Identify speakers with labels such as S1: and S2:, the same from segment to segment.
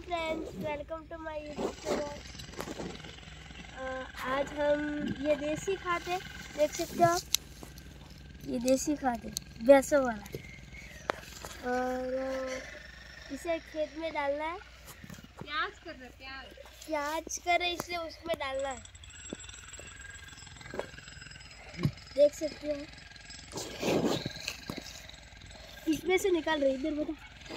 S1: Friends, welcome to my YouTube channel. आज हम ये देसी खाद है, देख सकते हो आप, ये देसी खाद है भैंसों वाला, और इसे खेत में डालना है। प्याज कर रहे इसलिए उसमें डालना है, देख सकते हो। इसमें से निकाल रही, इधर बता।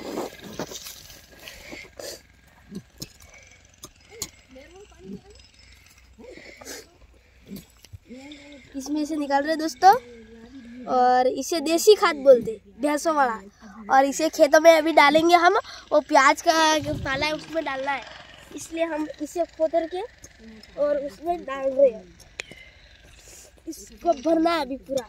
S1: इसमें से निकाल रहे दोस्तों, और इसे देसी खाद बोलते, भैंसों वाला। और इसे खेतों में अभी डालेंगे हम, वो प्याज का जो पाला है उसमें डालना है, इसलिए हम इसे खोद के और उसमें डाल रहे हैं। इसको भरना है अभी पूरा।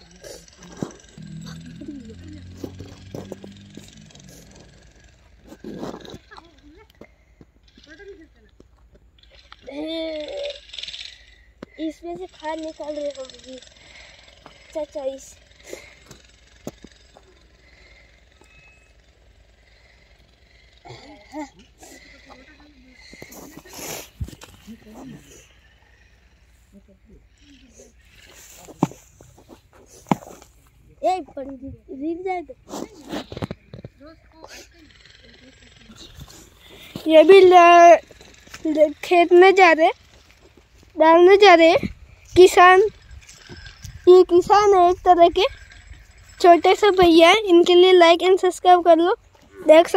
S1: इसमें से खाद निकाल रहे हम अभी। चाचा इस रील जाएगा। ये भी खेत में जा रहे, डालने जा रहे किसान। ये किसान है एक तरह के, छोटे से भैया है। इनके लिए लाइक एंड सब्सक्राइब कर लो। देख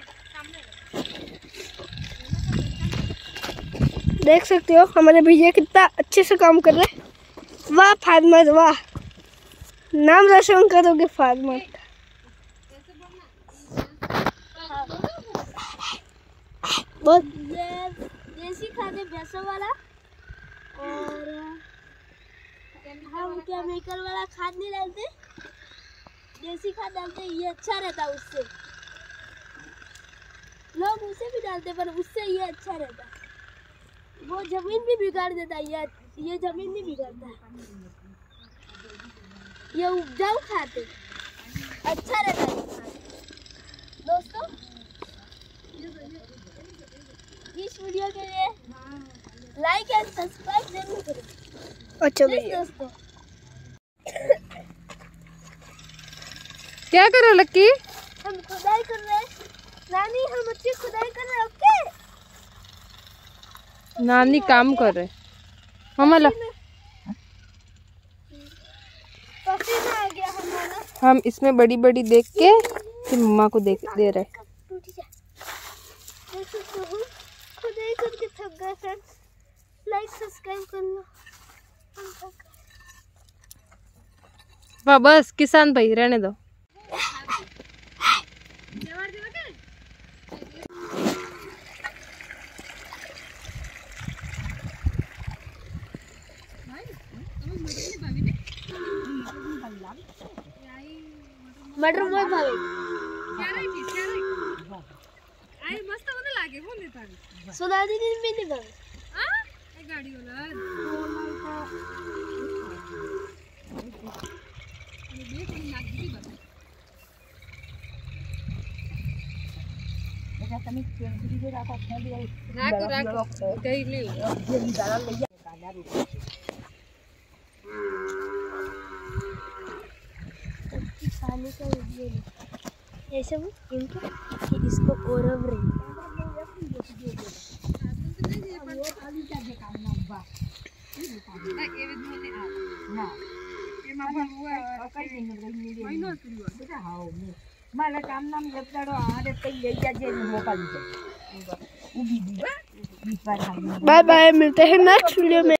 S1: सकते हो हमारे भैया कितना अच्छे से काम कर रहे हैं। वाह फार्मर वाह, नाम रोशन करोगे फार्मर। बहुत देसी खाद है भैंसों वाला, और हम केमिकल वाला खाद नहीं डालते, देसी खाद डालते। ये अच्छा रहता है, उससे लोग उसे भी डालते, पर उससे ये अच्छा रहता है। वो जमीन भी बिगाड़ देता है, ये जमीन नहीं बिगाड़ता है। ये उपजाऊ खाते, अच्छा रहता है खाद। दोस्तों इस वीडियो के लिए लाइक एंड सब्सक्राइब जरूर करें। अच्छा भैया दोस्तों,
S2: क्या कर रहे हो लक्की?
S1: हम खुदाई कर रहे हैं नानी, हम अच्छी खुदाई कर रहे हैं। ओके
S2: नानी काम कर रहे हमारा,
S1: पसीना आ गया हमारा।
S2: हम इसमें बड़ी बड़ी देख के फिर मम्मा को दे रहे।
S1: खुदाई करके थक गए फ्रेंड्स, लाइक सब्सक्राइब कर लो।
S2: वाह बस किसान भाई रहने दो।
S1: मटर बहुत भावे।
S2: मस्त बने लागे हो ने तारी
S1: सुना दी दिन में नहीं भावे।
S2: हां ए गाड़ी वाला ये देख नाक दी बता। बेटा तने चेंगड़ी दे रहा था, राख कहीं ले ये डाला ले काला रोटी
S1: पानी का ये सब इनको इसको ओरव रही। बाय बाय, मिलते हैं नेक्स्ट वीडियो में।